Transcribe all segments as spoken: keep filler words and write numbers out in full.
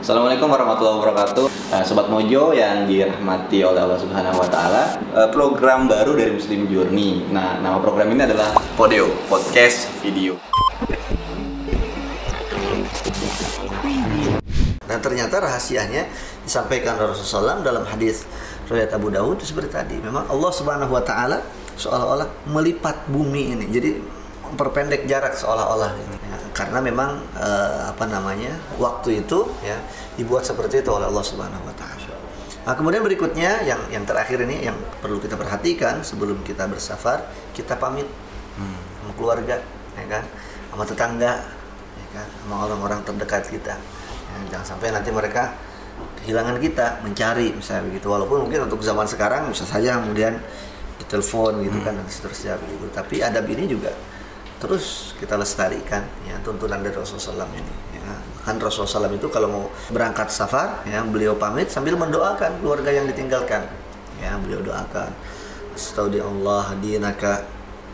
Assalamualaikum warahmatullahi wabarakatuh. Nah, Sobat Mojo yang dirahmati oleh Allah Subhanahu wa taala, program baru dari Muslim Journey. Nah, nama program ini adalah Podeo, Podcast Video. Dan ternyata rahasianya disampaikan Rasulullah dalam hadis riwayat Abu Dawud seperti tadi. Memang Allah Subhanahu wa taala seolah-olah melipat bumi ini. Jadi memperpendek jarak seolah-olah gitu. Ya, karena memang eh, apa namanya? waktu itu ya dibuat seperti itu oleh Allah Subhanahu wa taala. Nah, kemudian berikutnya yang yang terakhir ini yang perlu kita perhatikan sebelum kita bersafar, kita pamit hmm. sama keluarga, ya kan? Sama tetangga, ya kan? Sama orang-orang terdekat kita. Ya, jangan sampai nanti mereka kehilangan kita, mencari misalnya begitu. Walaupun mungkin untuk zaman sekarang bisa saja kemudian ditelepon gitu kan dan seterusnya begitu. Tapi adab ini juga terus kita lestarikan ya, tuntunan dari Rasulullah shallallahu alaihi wasallam ini ya. Kan Rasulullah shallallahu alaihi wasallam itu kalau mau berangkat safar ya, beliau pamit sambil mendoakan keluarga yang ditinggalkan ya, beliau doakan astaudiallah dinaka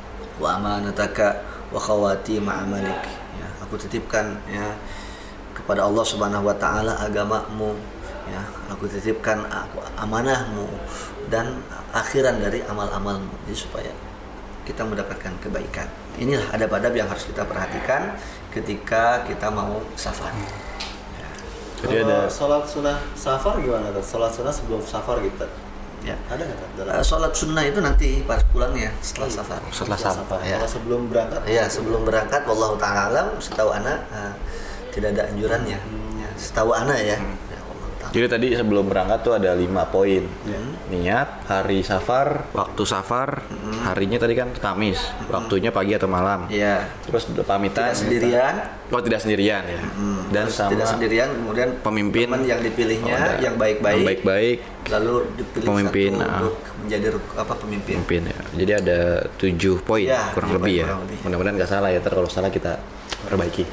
wa amanataka wa khawati ma'amalik ya, aku titipkan ya kepada Allah Subhanahu wa taala agamamu ya, aku titipkan aku amanahmu dan akhiran dari amal-amalmu, jadi supaya kita mendapatkan kebaikan. Inilah adab-adab yang harus kita perhatikan ketika kita mau safar. Ya. Jadi ada sholat sunnah safar gimana? Sholat sunnah sebelum safar gitu. Ya. Ada nggak? Uh, sholat sunnah itu nanti pas pulangnya setelah oh, safar. Setelah safar. Ya. Kalau sebelum berangkat? Ya, sebelum berangkat, wallahu ta'ala alam, setahu ana uh, tidak ada anjurannya. Hmm. Ya, setahu ana ya. Hmm. Jadi tadi sebelum berangkat tuh ada lima poin. Hmm. Niat, hari safar, waktu safar, hmm. harinya tadi kan Kamis, hmm. waktunya pagi atau malam. Iya. Terus pamitan. Tidak sendirian. Oh, tidak sendirian ya. Hmm. Dan terus sama tidak sendirian, kemudian pemimpin teman yang dipilihnya oh, yang baik-baik. Yang baik-baik. Lalu dipilih pemimpin satu nah. untuk menjadi apa pemimpin. Pemimpin ya. Jadi ada tujuh poin ya, kurang lebih ya. Lebih. Mudah-mudahan nggak salah ya. Ntar kalau salah kita perbaiki.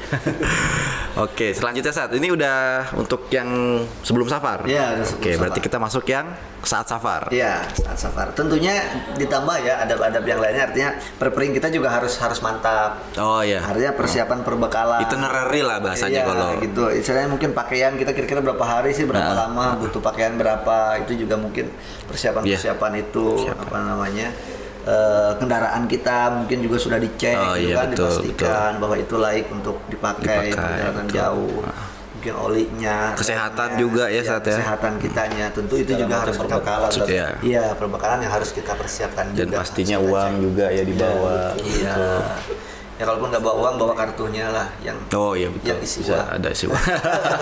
Oke, selanjutnya saat ini udah untuk yang sebelum safar. Ya, udah sebelum Oke, safar. berarti kita masuk yang saat safar. Iya, saat safar. Tentunya ditambah ya adab-adab yang lainnya, artinya preparing kita juga harus harus mantap. Oh iya. Artinya persiapan perbekalan. Itinerary lah bahasanya ya, kalau. gitu. Istilahnya mungkin pakaian kita kira-kira berapa hari sih, berapa nah. lama, butuh pakaian berapa, itu juga mungkin persiapan-persiapan yeah. itu Siapa? apa namanya? Uh, kendaraan kita mungkin juga sudah dicek, oh, gitu iya, kan, betul, dipastikan betul. bahwa itu layak untuk dipakai, dipakai perjalanan betul. jauh. Mungkin olinya, kesehatan ya, juga ya, ya saat ya. Kesehatan kitanya, tentu itu Segala juga harus kita perbekalan. Iya, ya, perbekalan yang harus kita persiapkan dan juga. pastinya uang cek. juga ya dibawa. Iya. Ya kalaupun nggak bawa uang, bawa kartunya lah yang. Oh iya betul. Yang isi bisa uang. ada isi uang.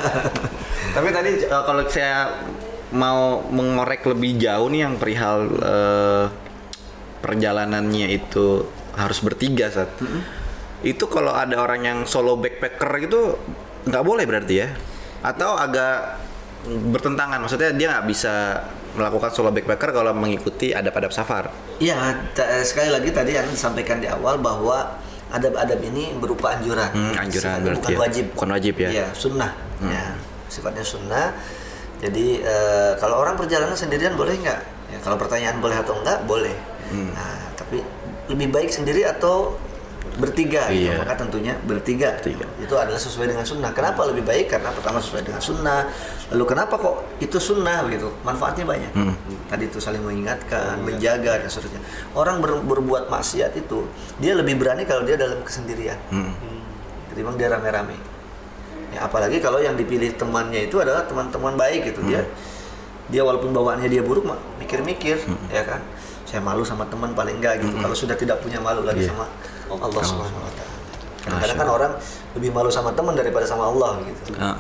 Tapi tadi uh, kalau saya mau mengorek lebih jauh nih yang perihal uh, perjalanannya itu harus bertiga saat. Mm-hmm. Itu kalau ada orang yang solo backpacker gitu nggak boleh berarti ya? Atau agak bertentangan, maksudnya dia nggak bisa melakukan solo backpacker kalau mengikuti adab-adab safar? Iya, t- sekali lagi tadi yang disampaikan di awal bahwa adab-adab ini berupa anjuran. Hmm, anjuran berarti bukan ya. wajib. Bukan wajib ya? Iya, sunnah. Hmm. Ya, sifatnya sunnah. Jadi e, kalau orang perjalanan sendirian boleh nggak? Ya, kalau pertanyaan boleh atau enggak, boleh. Hmm. Nah, tapi lebih baik sendiri atau bertiga gitu. Iya. Maka tentunya bertiga. bertiga itu adalah sesuai dengan sunnah. Kenapa lebih baik? Karena pertama sesuai dengan sunnah. Lalu kenapa kok itu sunnah begitu? Manfaatnya banyak. Hmm. Tadi itu saling mengingatkan, hmm. menjaga dan seterusnya. Orang ber, berbuat maksiat itu dia lebih berani kalau dia dalam kesendirian. Hmm. Ketimbang dia rame-rame. Ya, apalagi kalau yang dipilih temannya itu adalah teman-teman baik gitu. Hmm. Dia dia walaupun bawaannya dia buruk mikir-mikir hmm. ya kan. Saya malu sama teman paling enggak gitu. Hmm. Kalau sudah tidak punya malu lagi yeah. sama Allah Subhanahu wa taala. Kadang-kadang kan orang lebih malu sama teman daripada sama Allah gitu. Uh.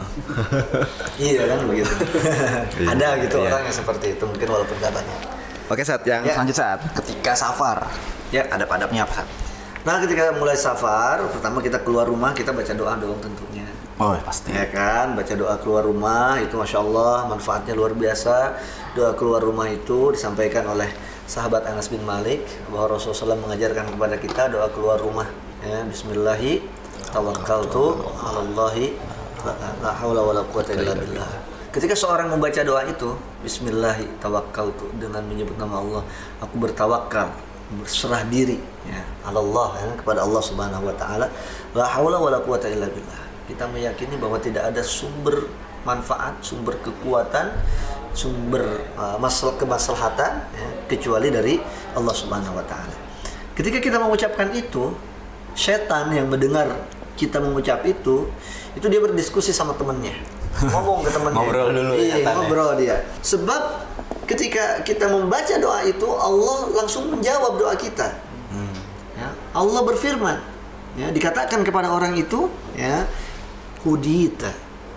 Iya kan begitu. Ada gitu yeah. orang yang seperti itu, mungkin walaupun enggak banyak. Oke, saat yang ya. selanjutnya saat ketika safar. Ya, adab-adabnya apa, Saat? Nah, ketika mulai safar, pertama kita keluar rumah, kita baca doa dong tentunya. Oh, pasti. Ya kan, baca doa keluar rumah itu Masya Allah manfaatnya luar biasa. Doa keluar rumah itu disampaikan oleh sahabat Anas bin Malik bahwa Rasulullah shallallahu alaihi wasallam mengajarkan kepada kita doa keluar rumah. Ya, Bismillahi tawakkaltu 'alallahi la haula wala quwwata illa billah. Ketika seorang membaca doa itu, Bismillahi tawakkaltu, dengan menyebut nama Allah, aku bertawakal, berserah diri ya, Allah ya, kepada Allah Subhanahu wa taala, la haula wala quwwata illa billah. Kita meyakini bahwa tidak ada sumber manfaat, sumber kekuatan, sumber uh, masal kemaslahatan ya, kecuali dari Allah Subhanahu wa taala. Ketika kita mengucapkan itu, setan yang mendengar kita mengucap itu, itu dia berdiskusi sama temannya. Ngomong ke temannya. Ngobrol dulu Iya, ya, ngobrol dia. Sebab ketika kita membaca doa itu, Allah langsung menjawab doa kita. Hmm. Ya, Allah berfirman, ya, dikatakan kepada orang itu, ya, hudita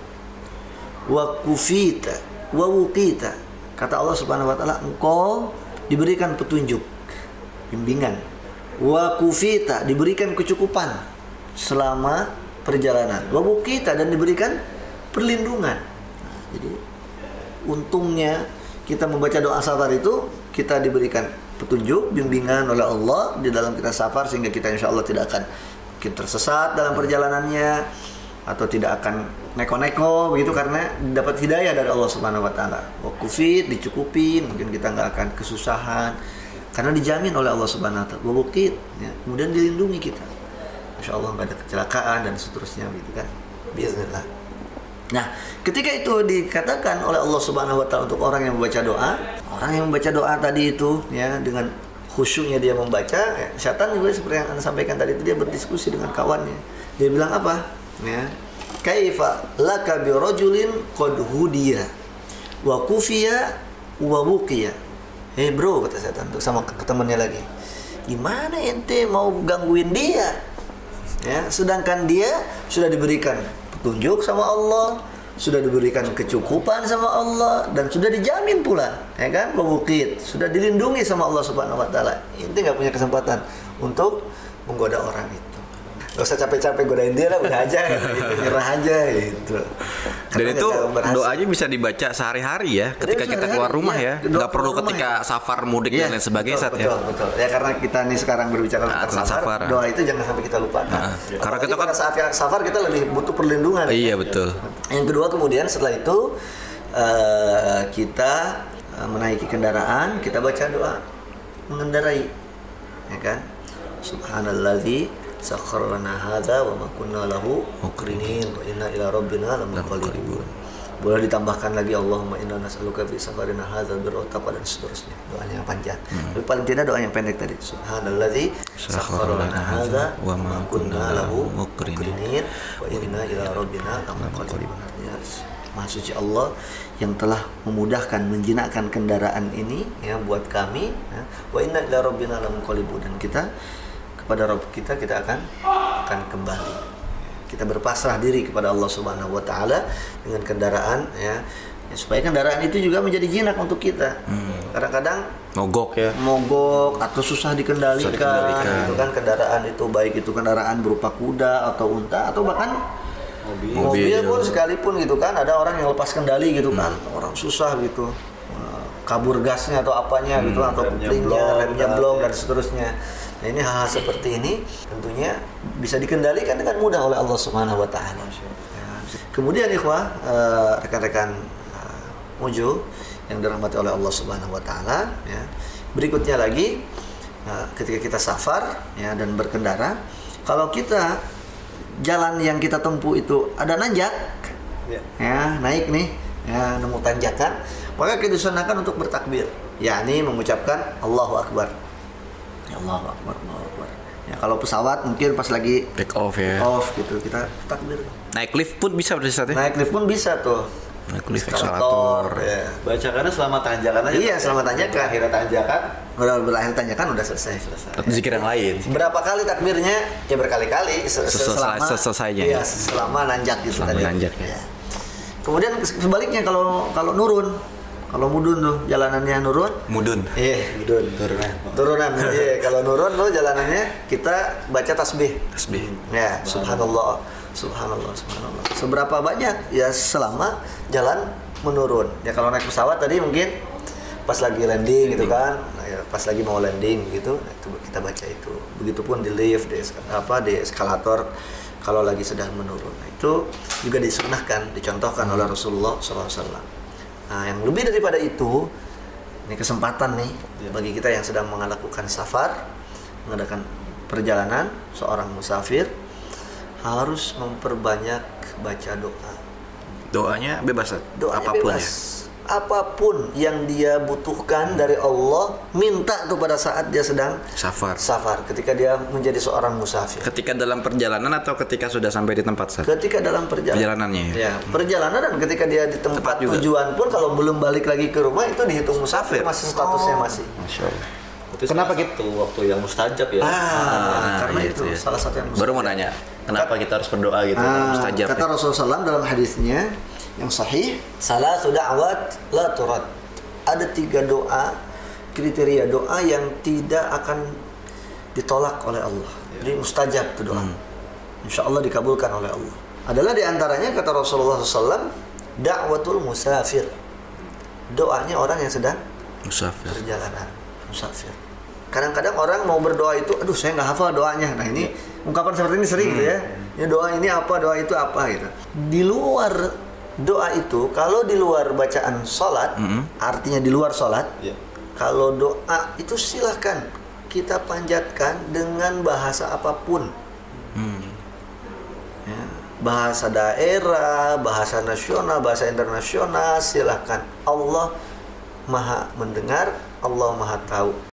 wa kufita wa wuqita. Kata Allah Subhanahu wa taala, engkau diberikan petunjuk, bimbingan. Wa kufita, diberikan kecukupan selama perjalanan. Wa wuqita, dan diberikan perlindungan. Nah, jadi untungnya kita membaca doa safar itu, kita diberikan petunjuk, bimbingan oleh Allah di dalam kita safar, sehingga kita insya Allah tidak akan mungkin tersesat dalam perjalanannya, atau tidak akan neko-neko begitu, karena dapat hidayah dari Allah Subhanahu wa taala. Wakufit, dicukupi, mungkin kita nggak akan kesusahan karena dijamin oleh Allah Subhanahu wa taala. Wabukit, ya, kemudian dilindungi kita. Insya Allah nggak ada kecelakaan dan seterusnya gitu kan. Bismillah. Nah, ketika itu dikatakan oleh Allah Subhanahu wa taala untuk orang yang membaca doa, orang yang membaca doa tadi itu ya dengan khusyuknya dia membaca, ya, syaitan juga seperti yang Anda sampaikan tadi itu, dia berdiskusi dengan kawannya. Dia bilang apa? Ya, kaifa laka bi rajulin qad hudiya wa kufiya wa wuqiya. Eh bro, kata setan tuh sama ke temannya lagi, gimana ente mau gangguin dia ya, sedangkan dia sudah diberikan petunjuk sama Allah, sudah diberikan kecukupan sama Allah, dan sudah dijamin pula, ya kan, wawuqit, sudah dilindungi sama Allah Subhanahu wa taala. Ente nggak punya kesempatan untuk menggoda orang itu. Gak usah capek-capek godain dia lah, udah aja gitu, nyerah aja gitu. Dan itu doanya bisa dibaca sehari-hari ya, ketika kita keluar rumah ya, nggak perlu ketika safar, mudik dan lain sebagainya, betul, ya. Betul, betul. Ya karena kita nih sekarang berbicara tentang Nah, safar, safar. doa itu jangan sampai kita lupakan. Nah, karena kita kan pada saat safar kita lebih butuh perlindungan. Iya ya. betul. Yang kedua kemudian setelah itu uh, kita uh, menaiki kendaraan, kita baca doa mengendarai, ya kan? Subhanalladzi sakhkhara lana hadza wa ma kunna lahu muqrinin wa inna ila rabbina lamunqalibun. Boleh ditambahkan lagi Allahumma inna nas'aluka fi safarina hadza birra taqwa dan seterusnya. Doanya yang panjang. Hmm. Tapi paling tidak doa yang pendek tadi. Subhanalladzi sakhkhara lana hadza wa ma kunna lahu muqrinin wa inna ila rabbina lamunqalibun. Ya, Maha suci Allah yang telah memudahkan menjinakkan kendaraan ini ya buat kami ya. Wa inna ila rabbina lamunqalibun, dan kita kepada Rabb kita kita akan akan kembali. Kita berpasrah diri kepada Allah Subhanahu wa taala dengan kendaraan ya, ya supaya kendaraan itu juga menjadi jinak untuk kita. Hmm. Kadang-kadang mogok ya. Mogok atau susah dikendalikan, susah dikendalikan. Gitu kan kendaraan itu, baik itu kendaraan berupa kuda atau unta atau bahkan mobil, mobil pun sekalipun gitu kan, ada orang yang lepas kendali gitu hmm. kan, orang susah gitu. Kabur gasnya atau apanya hmm, gitu, atau kuplingnya, remnya blong dan seterusnya. Nah, ini hal-hal seperti ini tentunya bisa dikendalikan dengan mudah oleh Allah Subhanahu wa taala. Ya. Kemudian ikhwah, uh, rekan-rekan uh, Mujo yang dirahmati oleh Allah Subhanahu wa taala ya. Berikutnya lagi uh, ketika kita safar ya dan berkendara, kalau kita jalan yang kita tempuh itu ada nanjak ya, ya naik nih ya, nemu tanjakan, maka kita disunahkan untuk bertakbir, yakni mengucapkan Allahu Akbar. Ya Allahu Akbar, Allahu Akbar. Ya kalau pesawat mungkin pas lagi take off ya. Take off gitu kita takbir. Naik lift pun bisa berarti saatnya. Naik lift pun bisa tuh. Naik lift eskalator. Ya. Bacakannya selama tanjakan aja. Iya, selama tanjakan. Akhirnya tanjakan. Udah berakhir tanjakan udah selesai. Selesai. Tapi zikir yang lain. Berapa kali takbirnya? Ya berkali-kali. Selama selesainya. Iya, selama nanjak gitu selama tadi. Nanjak ya. Ya. Kemudian sebaliknya kalau kalau nurun, kalau mudun tuh jalanannya nurun. Mudun. Iya, mudun. Turunan. Turunan. Iya, kalau nurun tuh jalanannya kita baca tasbih. Tasbih. Ya, subhanallah, subhanallah, subhanallah. Seberapa banyak? Ya selama jalan menurun. Ya kalau naik pesawat tadi mungkin pas lagi landing, landing. gitu kan. Nah, ya, pas lagi mau landing gitu, nah, itu kita baca itu. Begitupun di lift, di apa di eskalator. Kalau lagi sedang menurun, nah, itu juga disunahkan, dicontohkan oleh Rasulullah shallallahu alaihi wasallam. Nah, yang lebih daripada itu, ini kesempatan nih ya. Bagi kita yang sedang melakukan safar, mengadakan perjalanan, seorang musafir harus memperbanyak baca doa. Doanya bebas, Doanya apapun bebas. ya. Apapun yang dia butuhkan dari Allah, minta tuh pada saat dia sedang Safar. safar, ketika dia menjadi seorang musafir. Ketika dalam perjalanan atau ketika sudah sampai di tempat Ustaz? Ketika dalam perjalanan. Perjalanannya ya. Ya, perjalanan dan ketika dia di tempat Tepat juga. tujuan pun kalau belum balik lagi ke rumah itu dihitung musafir, Musafir. masih statusnya Oh. masih. Masya Allah. Itu Kenapa salah satu waktu yang mustajab ya? Ah, Ah, karena iya itu itu ya. salah satu yang Baru mau nanya, kenapa kita harus berdoa gitu? Ah, Mustajab. kata ya? Rasulullah shallallahu alaihi wasallam dalam hadisnya yang sahih, salah sudah awat la turad. Ada tiga doa, kriteria doa yang tidak akan ditolak oleh Allah. Jadi mustajab itu doa. Hmm. Insya Allah dikabulkan oleh Allah. Adalah diantaranya kata Rasulullah shallallahu alaihi wasallam, da'watul musafir. Doanya orang yang sedang Musafir. perjalanan, musafir. Kadang-kadang orang mau berdoa itu, aduh saya nggak hafal doanya. Nah ini ungkapan seperti ini sering gitu ya. Ya doa ini apa, doa itu apa gitu. Di luar doa itu, kalau di luar bacaan sholat, Mm-hmm. artinya di luar sholat, Iya. kalau doa itu silahkan kita panjatkan dengan bahasa apapun. Hmm. Ya, bahasa daerah, bahasa nasional, bahasa internasional, silahkan. Allah Maha mendengar, Allah Maha tahu.